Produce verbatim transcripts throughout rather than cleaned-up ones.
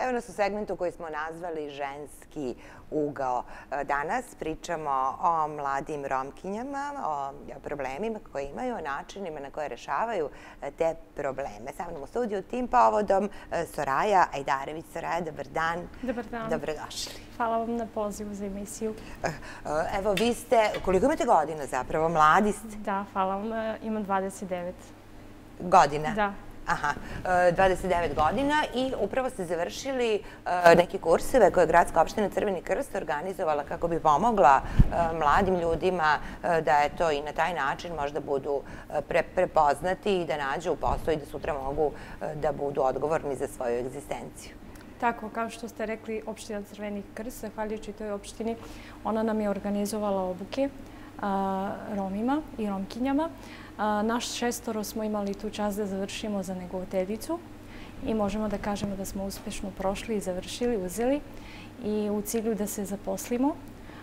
Evo nas u segmentu koji smo nazvali ženski ugao. Danas pričamo o mladim Romkinjama, o problemima koje imaju, o načinima na koje rešavaju te probleme. Sa mnom u studiju tim povodom Soraja Ajdarević. Soraja, dobar dan. Dobar dan. Dobrodošli. Hvala vam na pozivu za emisiju. Evo, vi ste, koliko imate godina zapravo? Mladi ste? Da, hvala vam. Imam dvadeset devet. Godina? Da. Aha, dvadeset devet godina i upravo ste završili neke kurseve koje je Gradska opština Crveni krst organizovala kako bi pomogla mladim ljudima da je to i na taj način možda budu prepoznati i da nađu posao i da sutra mogu da budu odgovorni za svoju egzistenciju. Tako, kao što ste rekli, opština Crveni krst, zahvaljujući toj opštini, ona nam je organizovala obuke Romima i Romkinjama. Naš šestoro smo imali tu čast da završimo za negovateljicu i možemo da kažemo da smo uspešno prošli i završili, uzeli i u cilju da se zaposlimo.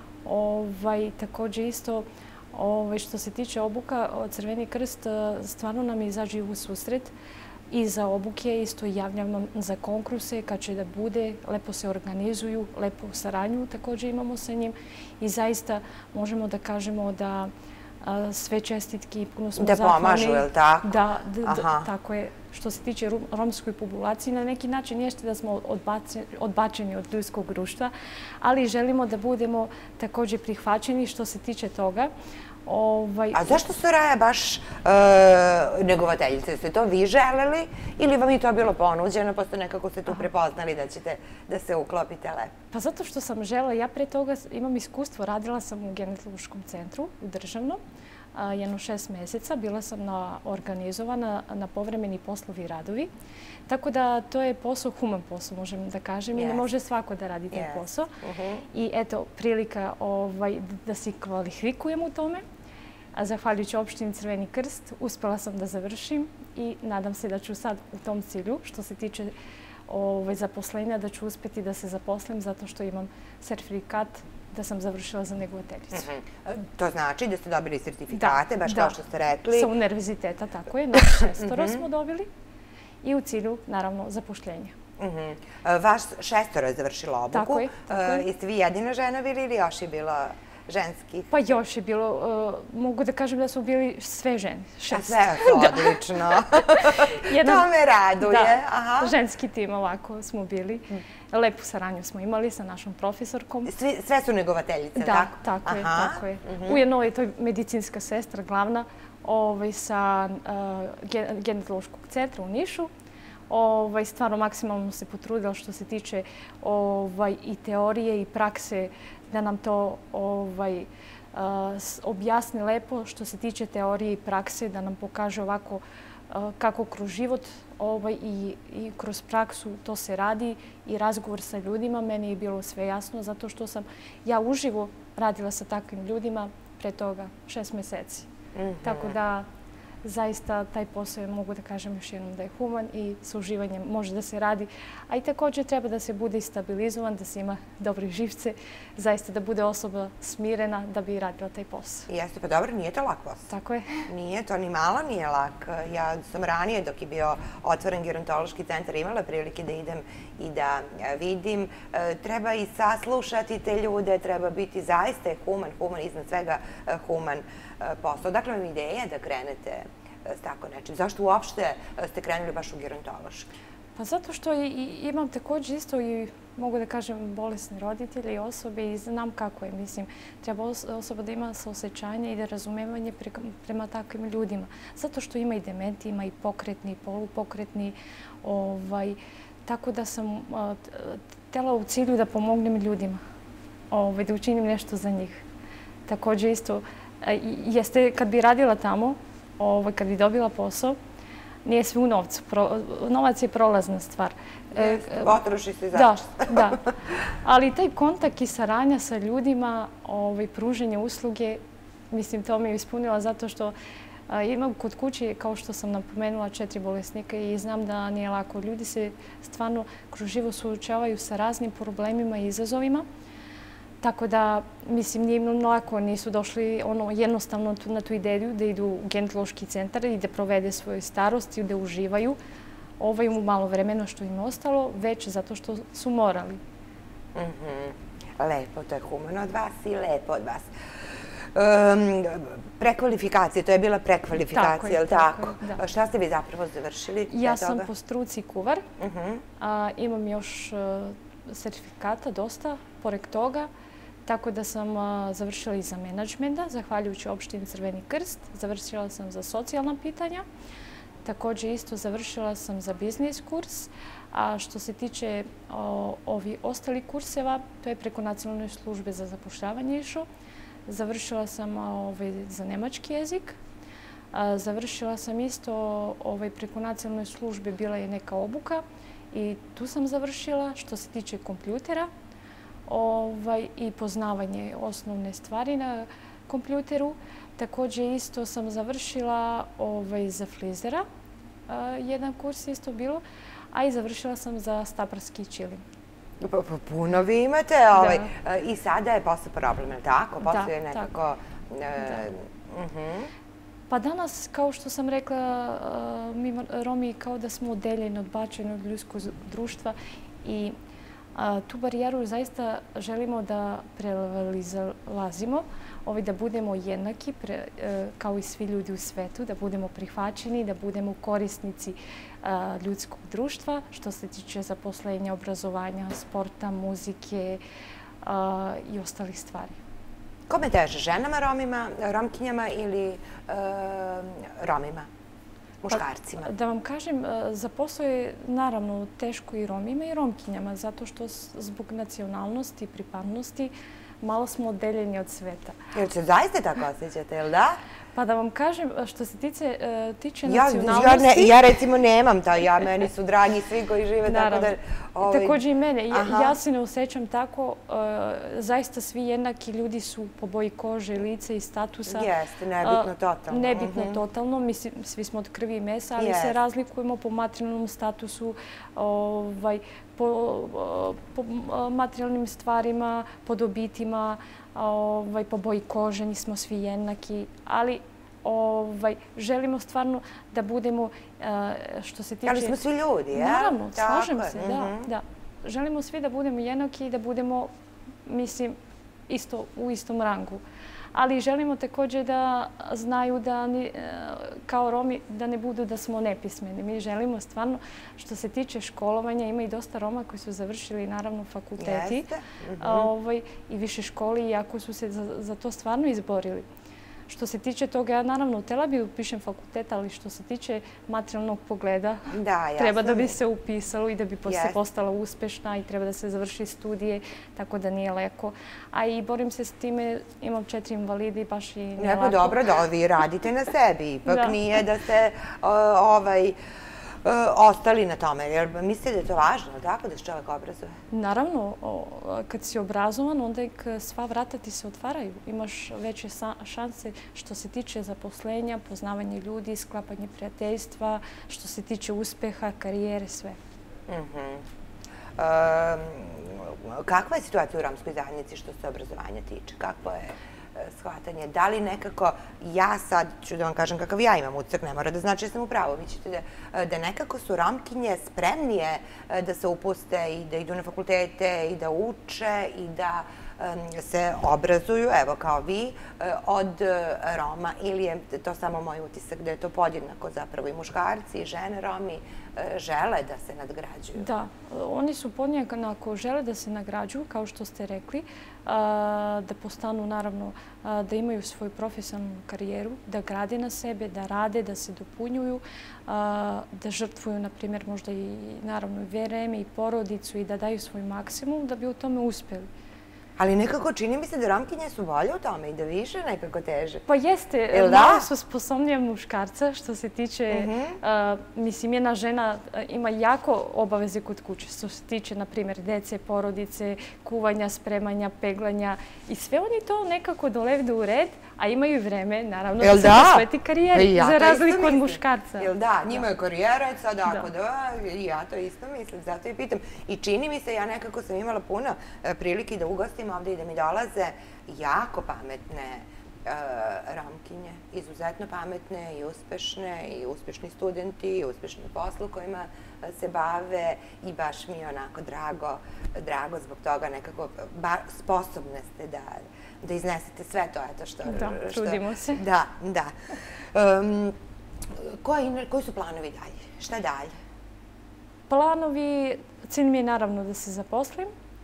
Također isto što se tiče obuka, Crveni krst stvarno nam izađe u susret i za obuke, isto javljamo za konkurse, kad će da bude, lepo se organizuju, lepo saradnju također imamo sa njim i zaista možemo da kažemo da sve čestitki, puno smo zahvalni. Da pomažu, je li tako? Da, tako je. Što se tiče romskoj populaciji, na neki način jeste da smo odbačeni od ljudskog društva, ali želimo da budemo također prihvaćeni što se tiče toga. A zašto Soraja baš negovateljice? Ste to vi želeli ili vam je to bilo ponuđeno, posto nekako ste tu prepoznali da ćete da se uklopite lepo? Pa zato što sam želela, ja pre toga imam iskustvo, radila sam u ginekološkom centru, u državnom, jedno šest meseca, bila sam organizovana na povremeni poslovi i radovi. Tako da to je posao, human posao, možem da kažem, i ne može svako da radi taj posao. I eto, prilika da se kvalifikujem u tome. Zahvaljujući opštini Crveni krst, uspela sam da završim i nadam se da ću sad u tom cilju, što se tiče zaposlenja, da ću uspjeti da se zaposlim zato što imam sertifikat da sam završila za negovateljicu. To znači da ste dobili sertifikate, baš kao što ste rekli? Sa univerziteta, tako je. Naš šestoro smo dobili i u cilju, naravno, zapošljenja. Vaš šestoro je završilo obuku. Tako je. Jeste vi jedina žena bili ili još je bilo ženskih? Pa još je bilo. Mogu da kažem da su bili sve žene. Sve odlično. To me raduje. Da, ženski tim ovako smo bili. Lepu saradnju smo imali sa našom profesorkom. Sve su negovateljice, tako? Da, tako je, tako je. Ujedno je to medicinska sestra glavna sa ginekološkog centra u Nišu. Stvarno maksimalno se potrudila što se tiče i teorije i prakse da nam to objasni lepo što se tiče teorije i prakse, da nam pokaže ovako kako kroz život i kroz praksu to se radi i razgovor sa ljudima. Meni je bilo sve jasno zato što sam ja uživo radila sa takvim ljudima pre toga šest meseci. Tako da zaista taj posao, mogu da kažem još jednom, da je human i sa uživanjem može da se radi. A i također treba da se bude stabilizovan, da se ima dobre živce, zaista da bude osoba smirena da bi radila taj posao. Jeste, pa dobro, nije to lak posao. Tako je. Nije to, ni malo nije lak. Ja sam ranije, dok je bio otvoren gerontološki centar, imala prilike da idem i da vidim. Treba i saslušati te ljude, treba biti zaista human, human, iznad svega human posao. Dakle, vam ideja da krenete s tako nečim. Zašto uopšte ste krenuli baš u gerontološki? Pa zato što imam također isto i, mogu da kažem, bolesne roditelje i osobe i znam kako je. Mislim, treba osoba da ima saosećanje i da razumevanje prema takvim ljudima. Zato što ima i dementi, ima i pokretni, polupokretni. Tako da sam htjela u cilju da pomognem ljudima, da učinim nešto za njih. Također isto, jeste kad bi radila tamo, kad bi dobila posao, nije sve u novcu. Novac je prolazna stvar. Potroši se začas. Da, da. Ali taj kontakt i saradnja sa ljudima, pruženje usluge, mislim, to me je ispunila zato što imam kod kuće, kao što sam napomenula, četiri bolesnika i znam da nije lako. Ljudi se stvarno kroz život suočavaju sa raznim problemima i izazovima. Tako da, mislim, nije im lako, nisu došli jednostavno na tu ideju da idu u ginekološki centar i da provede svoju starost i da uživaju. ovaj u malo vremena što im ostalo, već zato što su morali. Lepo, to je humano od vas i lepo od vas. Prekvalifikacija, to je bila prekvalifikacija, je li tako? Šta ste vi zapravo završili? Ja sam po struci kuvar. Imam još sertifikata dosta, pored toga. Tako da sam završila i za menadžmenta, zahvaljujući opštini Crveni krst. Završila sam za socijalna pitanja. Također isto završila sam za biznis kurs. A što se tiče ovih ostalih kurseva, to je preko Nacionalne službe za zapošljavanje išao. Završila sam za nemački jezik. Završila sam isto preko Nacionalne službe, bila je neka obuka i tu sam završila što se tiče kompjutera i poznavanje osnovne stvari na kompjuteru. Također isto sam završila za flizera, jedan kurs isto bilo, a i završila sam za staparski čilim. Puno vi imate i sada je posao problem, je li tako? Posao je nekako... Pa danas, kao što sam rekla, mi Romi kao da smo odeljeni, odbačeni od ljudskog društva i tu barijeru zaista želimo da prelazimo, da budemo jednaki kao i svi ljudi u svetu, da budemo prihvaćeni, da budemo korisnici ljudskog društva, što se tiče zaposlenja, obrazovanja, sporta, muzike i ostalih stvari. Kome teže, ženama, Romima, Romkinjama ili Romima, muškarcima? Da vam kažem, za posao je naravno teško i Romima i Romkinjama, zato što zbog nacionalnosti i pripadnosti malo smo odeljeni od sveta. Jel se zaista tako osjećate, jel da? Pa da vam kažem, što se tiče nacionalnosti... Ja recimo nemam to, meni su dragi svi koji žive tako da... Također i mene. Ja se ne osjećam tako. Zaista svi jednaki ljudi su po boji kože, lice i statusa. Jeste, nebitno totalno. Nebitno totalno. Mi svi smo od krvi i mesa, ali se razlikujemo po materijalnom statusu, po materijalnim stvarima, po dobitima, po boji kože, nismo svi jednaki, ali želimo stvarno da budemo, što se tiče... Ali smo svi ljudi, ja? Naravno, slažem se, da. Želimo svi da budemo jednaki i da budemo, mislim, u istom rangu. Ali želimo također da znaju da, kao Romi, da ne budu da smo nepismeni. Mi želimo stvarno, što se tiče školovanja, ima i dosta Roma koji su završili, naravno, fakulteti i više školi, iako su se za to stvarno izborili. Što se tiče toga, ja naravno htjela bi upišem fakultet, ali što se tiče materijalnog pogleda, treba da bi se upisalo i da bi se postala uspešna i treba da se završi studije, tako da nije lako. A i borim se s time, imam četiri invalidi, baš i nije lako. Dobro, da vi radite na sebi, ipak nije da ste ostali na tome. Jer mislite da je to važno, tako, da se čovjek obrazuje? Naravno, kad si obrazovan, onda sva vrata ti se otvaraju. Imaš veće šanse što se tiče zaposlenja, poznavanja ljudi, sklapanje prijateljstva, što se tiče uspeha, karijere, sve. Kakva je situacija u romskoj zajednici što se obrazovanja tiče? Kakvo je shvatanje? Da li nekako, ja sad ću da vam kažem kakav ja imam utisak, ne mora da znači da sam u pravu, vi ćete da nekako su Romkinje spremnije da se upuste i da idu na fakultete i da uče i da se obrazuju, evo kao vi, od Roma, ili je to samo moj utisak da je to podjednako zapravo i muškarci i žene Romi žele da se nadgrađuju? Da, oni su podjednako žele da se nagrađuju, kao što ste rekli, da postanu, naravno, da imaju svoju profesionalnu karijeru, da grade na sebe, da rade, da se dopunjuju, da žrtvuju, na primjer, možda i, naravno, i vreme i porodicu i da daju svoj maksimum da bi u tome uspjeli. Ali nekako čini mi se da Romkinje su bolje u tome i da više nekako teže. Pa jeste, malo su sposobnije muškarca što se tiče, mislim, jedna žena ima jako obaveze kod kuće, što se tiče, na primjer, dece, porodice, kuvanja, spremanja, peglanja i sve oni to nekako dovedu u red, a imaju vreme, naravno, da se posveti karijeri, za razliku od muškarca. Jel da, njima je karijera, sad ako da, i ja to isto mislim, zato i pitam. I čini mi se, ja nekako sam imala puno prilike da ugostim ovdje i da mi dolaze jako pametne Romkinje, izuzetno pametne i uspešne, i uspešni studenti, i uspešni poslu kojima se bave i baš mi je onako drago, drago zbog toga nekako, sposobne ste da da iznesete sve to, eto što... Da, trudimo se. Da, da. Koji su planovi dalje? Šta dalje? Planovi, cilj mi je naravno da se zaposlim.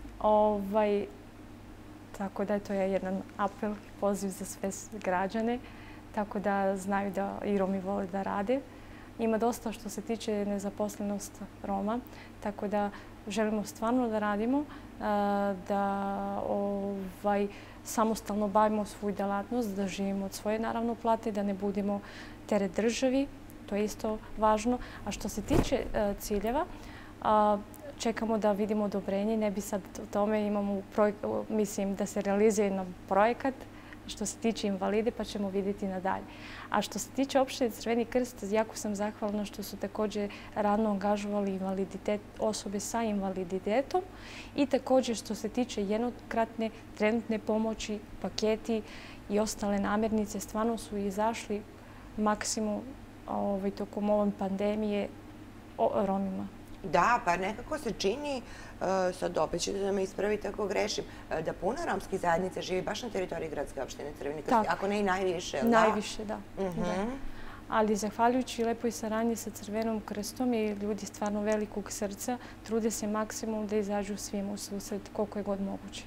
Tako da to je jedan apel, poziv za sve građane, tako da znaju da i Romi vole da rade. Ima dosta što se tiče nezaposlenosti Roma, tako da želimo stvarno da radimo, da samostalno bavimo svoju delatnost, da živimo od svoje naravno plate, da ne budemo teret državi, to je isto važno. A što se tiče ciljeva, čekamo da vidimo odobrenje, ne bi sad o tome imamo, mislim da se realizuje jedan projekat što se tiče invalide, pa ćemo vidjeti nadalje. A što se tiče opštine Crveni krst, jako sam zahvalna što su također radno angažovali osobe sa invaliditetom i također što se tiče jednokratne trenutne pomoći, paketi i ostale namirnice, stvarno su izašli maksimum tokom ove pandemije Romima. Da, pa nekako se čini, sad opet ćete da me ispravite ako grešim, da puno romskih zajednica živi baš na teritoriji gradske opštine Crveni krst, ako ne i najviše, da? Najviše, da. Ali zahvaljujući lepoj saradnji sa Crvenom krstom i ljudi stvarno velikog srca trude se maksimum da izađu svim u susret koliko je god moguće.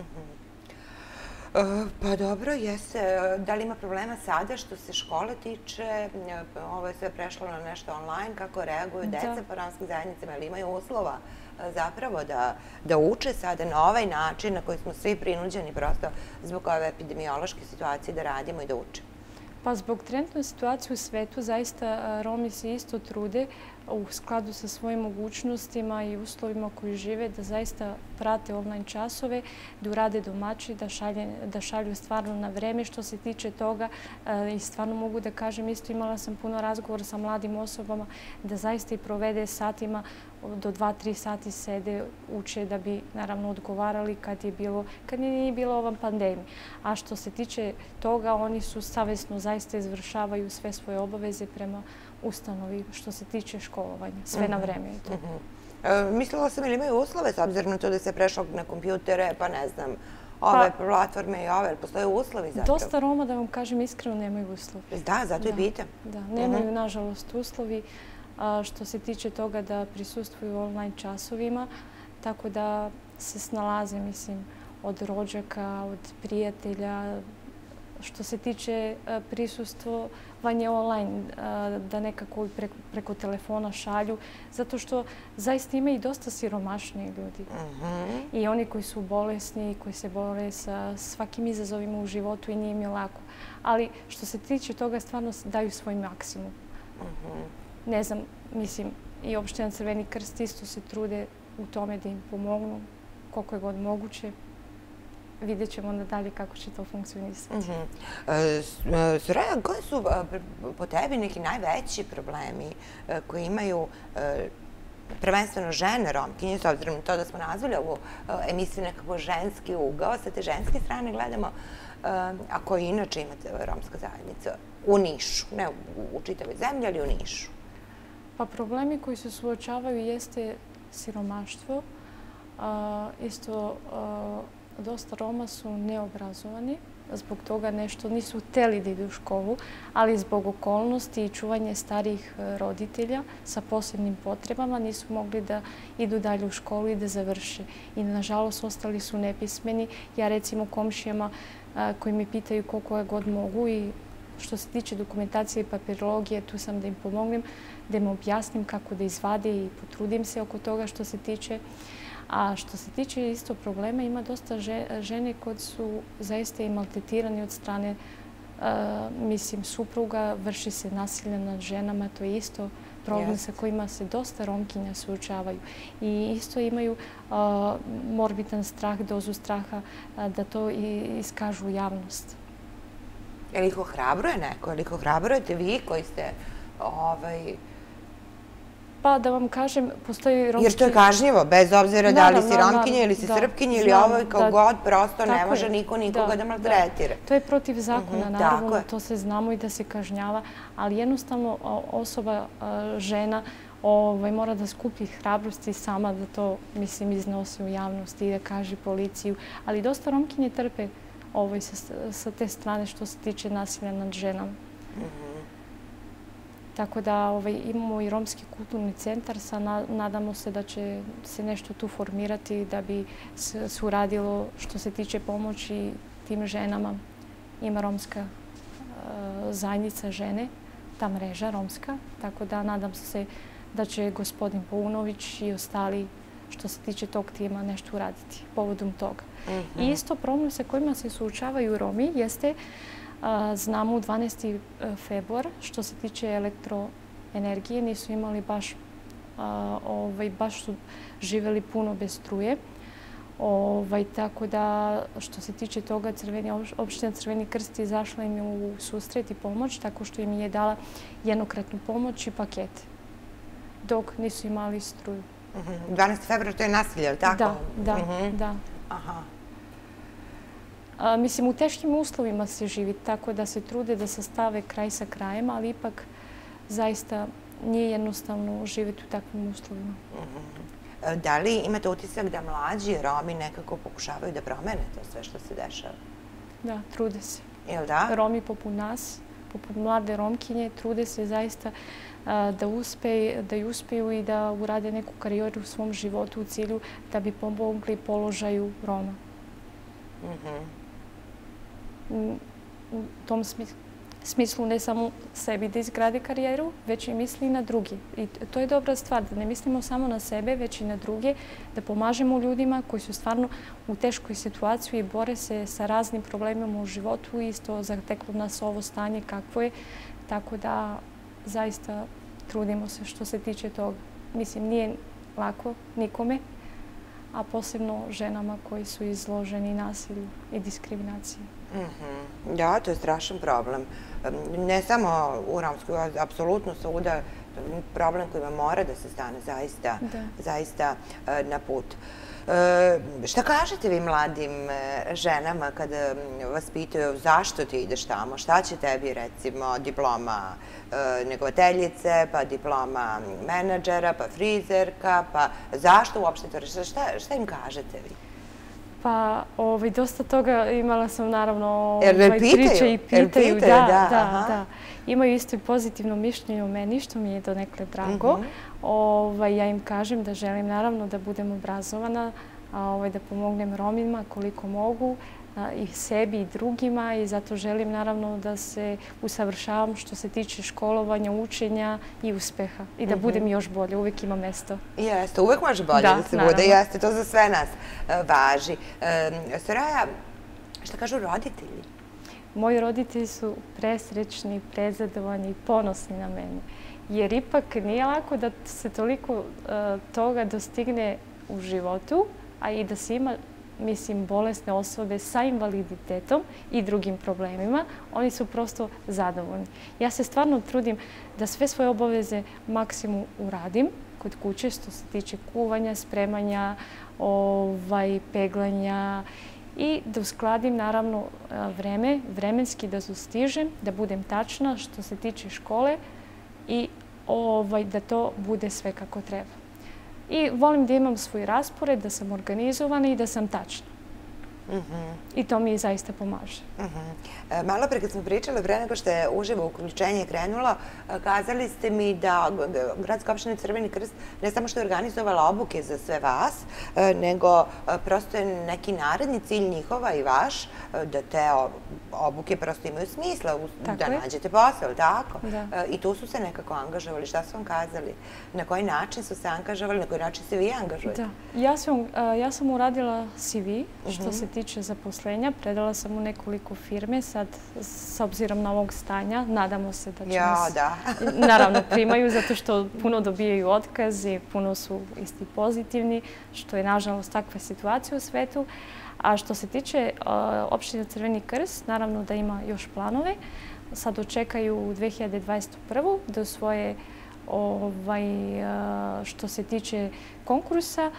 Pa dobro, jeste. Da li ima problema sada što se škole tiče? Ovo je sve prešlo na nešto online. Kako reaguju deca po romskim zajednicama? Ili imaju uslova zapravo da uče sada na ovaj način na koji smo svi prinuđeni prosto zbog ove epidemiološke situacije da radimo i da učimo? Pa zbog trenutne situacije u svetu zaista Romi se isto trude u skladu sa svojim mogućnostima i uslovima koji žive da zaista prate online časove, da urade domaći, da šalju stvarno na vreme što se tiče toga i stvarno mogu da kažem, isto imala sam puno razgovora sa mladim osobama da zaista i provede satima do dva tri sati sede, uče da bi naravno odgovarali kad je bilo, kad nije bilo ovom pandemiji. A što se tiče toga, oni su savjesno zaista izvršavaju sve svoje obaveze prema ustanovi što se tiče školovanja. Sve na vreme je to. Mislila sam ili imaju uslove s obzirom na to da se prešlo na kompjutere, pa ne znam, ove platforme i ove, postoje uslovi zapravo? Dosta Roma, da vam kažem iskreno, nemaju uslove. Da, zato i pitam. Da, nemaju nažalost uslovi što se tiče toga da prisustvuju online časovima, tako da se snalaze, mislim, od rođaka, od prijatelja, što se tiče prisustvovanja online, da nekako preko telefona šalju, zato što zaista ima i dosta siromašniji ljudi. I oni koji su bolesni, koji se bore sa svakim izazovima u životu i nije im je lako. Ali što se tiče toga, stvarno daju svoj maksimum. Ne znam, mislim, i opština Crveni krst isto se trude u tome da im pomognu koliko je god moguće. Vidjet ćemo nadalje kako će to funkcionisati. Soraya, koji su po tebi neki najveći problemi koji imaju prvenstveno žene Romkinje, s obzirom na to da smo nazvali ovu emisiju nekako ženski ugao, sa te ženske strane gledamo, a koji inače imate romska zajednica u Nišu, ne u čitavoj zemlji, ali u Nišu? Pa problemi koji se suočavaju jeste siromaštvo. Isto dosta Roma su neobrazovani, zbog toga nešto nisu hteli da idu u školu, ali zbog okolnosti i čuvanja starijih roditelja sa posebnim potrebama nisu mogli da idu dalje u školu i da završe. I nažalost ostali su nepismeni. Ja recimo komšijama koji mi pitaju koliko ja god mogu i što se tiče dokumentacije i papirologije, tu sam da im pomognem, da im objasnim kako da izvade i potrudim se oko toga što se tiče. A što se tiče isto problema, ima dosta žene koje su zaista i maltretirani od strane, mislim, supruga, vrši se nasilje nad ženama, to je isto problem sa kojima se dosta Romkinja suočavaju. I isto imaju morbidan strah, dozu straha da to iskažu u javnost. Je li ih ohrabruje neko? Je li ih ohrabrujete vi koji ste Pa da vam kažem, postoji romski... Jer to je kažnjivo, bez obzira da li si romkinja ili si srpkinja ili ovo kao god, prosto ne može niko nikoga da maltretira. To je protiv zakona, naravno, to se znamo i da se kažnjava, ali jednostavno osoba, žena, mora da skupi hrabrosti sama da to, mislim, iznosi u javnosti i da kaže policiju, ali dosta romkinje trpe sa te strane što se tiče nasilja nad ženama. Tako da imamo i Romski kulturni centar, nadamo se da će se nešto tu formirati da bi se uradilo što se tiče pomoći tim ženama. Ima romska zajednica žene, ta mreža romska, tako da nadam se da će gospodin Paunović i ostali što se tiče tog tima nešto uraditi povodom toga. I isto problem sa kojima se suočavaju Romi jeste, znamo u dvanaesti februar, što se tiče elektroenergije, nisu imali baš, baš su živjeli puno bez struje. Tako da, što se tiče toga, opština Crveni krst izašla im u susret i pomoć, tako što im je dala jednokratnu pomoć i pakete, dok nisu imali struju. dvanaesti februar, to je nasilje, je li tako? Da, da, da. Mislim, u teškim uslovima se živi, tako da se trude da se stave kraj sa krajem, ali ipak zaista nije jednostavno živjeti u takvim uslovima. Da li imate utisak da mlađi Romi nekako pokušavaju da promene to sve što se dešava? Da, trude se. Jel da? Romi poput nas, poput mlade Romkinje, trude se zaista da uspeju i da urade neku karijeru u svom životu u cilju da bi pomogli položaju Roma. U tom smislu ne samo sebi da izgrade karijeru, već i misli i na druge. I to je dobra stvar, da ne mislimo samo na sebe, već i na druge, da pomažemo ljudima koji su stvarno u teškoj situaciji i bore se sa raznim problemima u životu. Isto zateklo nas ovo stanje kakvo je, tako da zaista trudimo se što se tiče toga. Mislim, nije lako nikome, a posebno ženama koji su izloženi nasilju i diskriminaciji. Da, to je strašan problem. Ne samo u Romskoj, apsolutno svuda problem kojima mora da se stane zaista na put. Šta kažete vi mladim ženama kada vas pitaju zašto ti ideš tamo, šta će tebi recimo diploma negovateljice, pa diploma menadžera, pa frizerka, pa zašto uopšte to reći? Šta im kažete vi? Pa, dosta toga imala sam naravno priče i pitaju. Da, da, da. Imaju isto i pozitivno mišljenje o meni, što mi je donekle drago. Ja im kažem da želim naravno da budem obrazovana, da pomognem Romima koliko mogu, i sebi i drugima, i zato želim naravno da se usavršavam što se tiče školovanja, učenja i uspeha i da budem još bolje. Uvijek ima mesto. Jeste, uvijek može bolje da se bude. Jeste, to za sve nas važi. Soraja, šta kažu roditelji? Moji roditelji su presrećni, prezadovoljni i ponosni na mene. Jer ipak nije lako da se toliko toga dostigne u životu, a i da se ima, mislim, bolesne osobe sa invaliditetom i drugim problemima, oni su prosto zadovoljni. Ja se stvarno trudim da sve svoje obaveze maksimum uradim kod kuće, što se tiče kuvanja, spremanja, peglanja, i da uskladim naravno vreme, vremenski da sustižem, da budem tačna što se tiče škole i da to bude sve kako treba. I volim da imam svoj raspored, da sam organizovana i da sam tačna. I to mi zaista pomaže. Malo pre kad smo pričali, pre nego što je uživo uključenje krenulo, kazali ste mi da Gradska opština Crveni krst ne samo što je organizovala obuke za sve vas, nego prosto je neki naredni cilj njihova i vaš, da te obuke prosto imaju smisla, da nađete posao, tako? I tu su se nekako angažovali. Šta su vam kazali? Na koji način su se angažovali? Na koji način se vi angažujete? Ja sam uradila C V, što se tiče zaposlenja. Predala sam u nekoliko firme. Sad, s obzirom na ovog stanja, nadamo se da će nas naravno primaju, zato što puno dobijaju otkazi, puno su isti pozitivni, što je nažalost takva situacija u svetu. A što se tiče opštine Crveni krst, naravno da ima još planove. Sad očekaju u dve hiljade dvadeset prve da usvoje ovaj, što se tiče konkursa,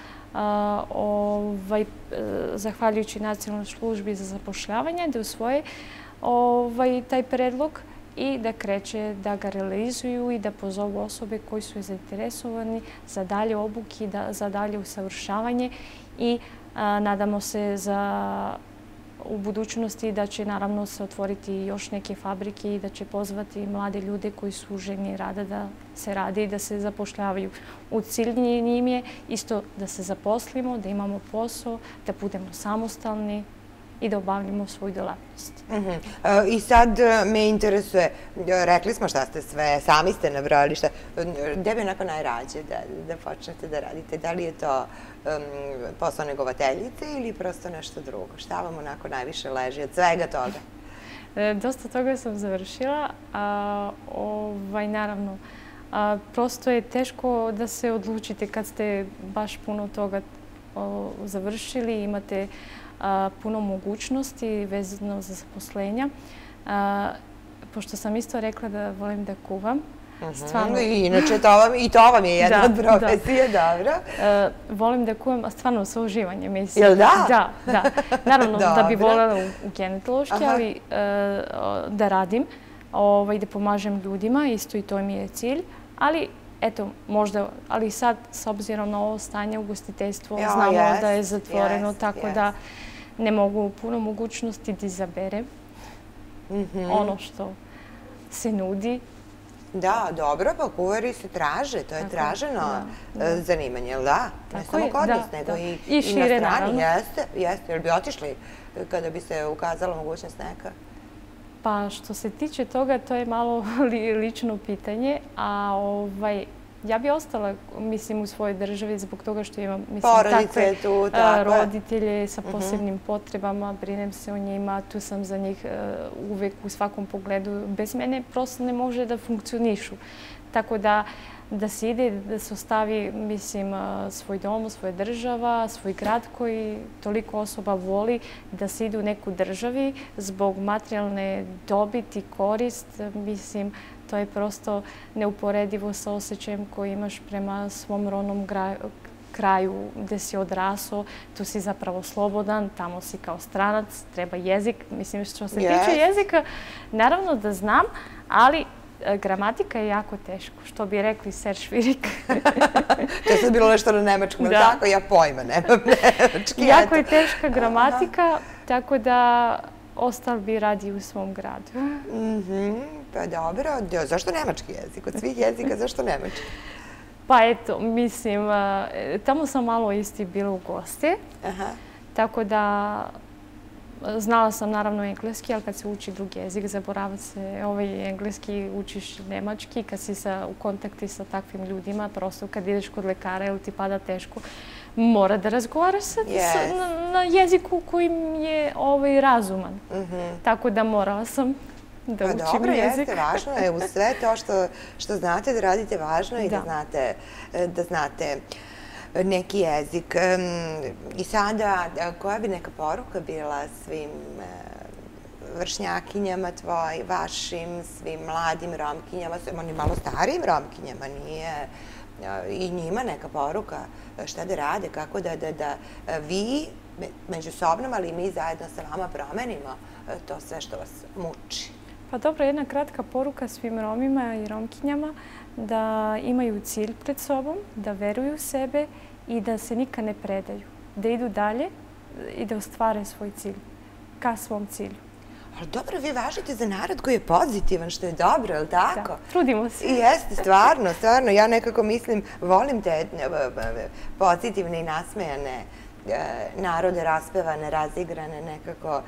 ovaj, zahvaljujući Nacionalnoj službi za zapošljavanje, da usvoje ovaj, taj predlog i da kreće da ga realizuju i da pozovu osobe koji su zainteresovani za dalje obuke, za dalje usavršavanje i a, nadamo se za u budućnosti da će naravno se otvoriti još neke fabrike i da će pozvati mlade ljude koji su željni rada da se rade i da se zapošljavaju. U cilj njim je isto da se zaposlimo, da imamo posao, da budemo samostalni i da obavljamo svoju delatnost. I sad me interesuje, rekli smo šta ste sve, sami ste nabrali šta, gde bi onako najrađe da počnete da radite? Da li je to posao negovateljice ili prosto nešto drugo? Šta vam onako najviše leži od svega toga? Dosta toga sam završila. Naravno, prosto je teško da se odlučite kad ste baš puno toga završili, imate puno mogućnosti vezano za zaposlenja. Pošto sam isto rekla da volim da kuvam. Inače, i to vam je jedna od profesije, dobro. Volim da kuvam, a stvarno sa uživanjem. Jel da? Da, da. Naravno da bi voljela u genetološki, ali da radim, da pomažem ljudima, isto i to mi je cilj. Ali eto, možda, ali sad, s obzirom na ovo stanje ugostiteljstvo, znamo da je zatvoreno, tako da ne mogu puno mogućnosti da izaberem ono što se nudi. Da, dobro, pa kuvari se traže, to je traženo zanimanje, jel da? Ne samo kod nas, nego i na strani. Jeste, jeste. Jel bi otišli kada bi se ukazala mogućnost neka? Pa što se tiče toga, to je malo lično pitanje, a ja bi ostala, mislim, u svojoj državi zbog toga što imam, mislim, takve roditelje sa posebnim potrebama, brinem se o njima, tu sam za njih uvek u svakom pogledu. Bez mene prosto ne može da funkcionišu. Tako da da se ide, da se ostavi, mislim, svoj dom, svoja država, svoj grad koji toliko osoba voli, da se ide u neku državi zbog materijalne dobiti, korist, mislim, to je prosto neuporedivo sa osjećajem koji imaš prema svom rodnom kraju gde si odrasao. Tu si zapravo slobodan, tamo si kao stranac, treba jezik. Mislim, što se tiče jezika, naravno da znam, ali gramatika je jako teško, što bi rekli Serge Firik. To je sad bilo nešto na nemačkom, ali tako? Ja pojma nemam nemački. Jako je teška gramatika, tako da ostali bi radi u svom gradu. Pa dobro. Zašto nemački jezik? Od svih jezika, zašto nemački? Pa eto, mislim, tamo sam malo isti bila u goste, tako da znala sam naravno engleski, ali kad se uči drugi jezik, zaborava se ovaj engleski, učiš nemački, kad si u kontakti sa takvim ljudima, prosto kad ideš kod lekara ili ti pada teško, mora da razgovaraš na jeziku kojim je razuman. Tako da morala sam da učim jezik. Dobro, jeste, važno je u sve to što znate da radite, važno je da znate neki jezik. I sada, koja bi neka poruka bila svim vršnjakinjama tvoj, vašim, svim mladim romkinjama, onim malo starijim romkinjama, nije i njima neka poruka šta da rade, kako da vi međusobno, ali i mi zajedno sa vama promenimo to sve što vas muči? Pa dobro, jedna kratka poruka svim Romima i Romkinjama da imaju cilj pred sobom, da veruju u sebe i da se nikad ne predaju. Da idu dalje i da ostvare svoj cilj, ka svom cilju. Ali dobro, vi važite za narod koji je pozitivan, što je dobro, je li tako? Da, trudimo se. I jeste, stvarno, stvarno. Ja nekako mislim, volim te pozitivne i nasmejane narode, raspevane, razigrane, nekako.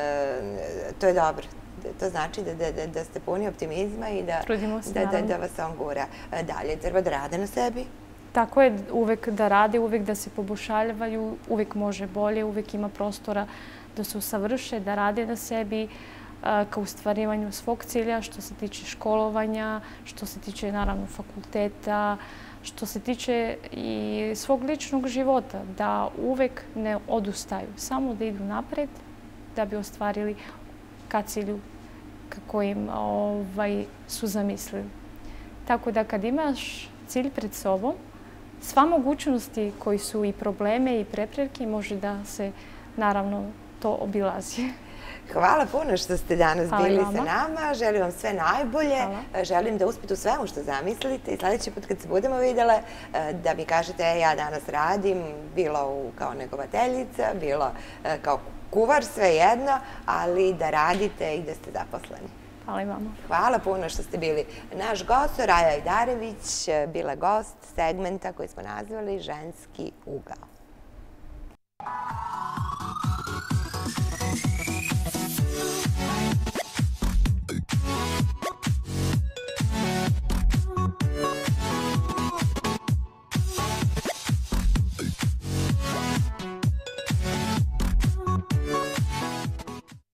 To je dobro. To znači da ste puni optimizma i da vas on gura dalje. Treba da rade na sebi? Tako je, uvek da rade, uvek da se poboljšavaju, uvek može bolje, uvek ima prostora da se usavrše, da rade na sebi ka ustvarivanju svog cilja, što se tiče školovanja, što se tiče naravno fakulteta, što se tiče i svog ličnog života, da uvek ne odustaju, samo da idu napred, da bi ostvarili ka cilju kojim su zamislili. Tako da kad imaš cilj pred sobom, sva mogućnosti koji su i probleme i prepreke može da se naravno to obilazi. Hvala puno što ste danas Hvala bili vama. sa nama. Želim vam sve najbolje. Hvala. Želim da uspete u svemu što zamislite i sljedeći put kad se budemo vidjele da mi kažete e, ja danas radim, bilo u, kao negovateljica, bilo e, kao kuvar, svejedno, ali da radite i da ste zaposleni. Hvala i vama. Hvala puno što ste bili naš gost. Soraya Ajdarević bila gost segmenta koji smo nazvali Ženski ugao.